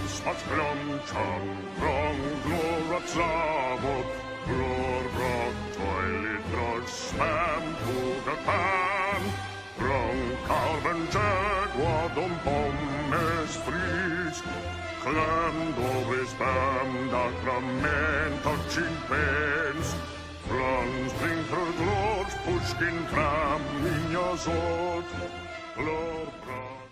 Spać klączan, krąg glorat zawod, glor brak toilet drog spam puga pan. Krąg kalben jaguar dom pommes fris, klam dobry spam dakrament och chimpens. Frans drinker glor, pushkin tram, minja sort, glor brak.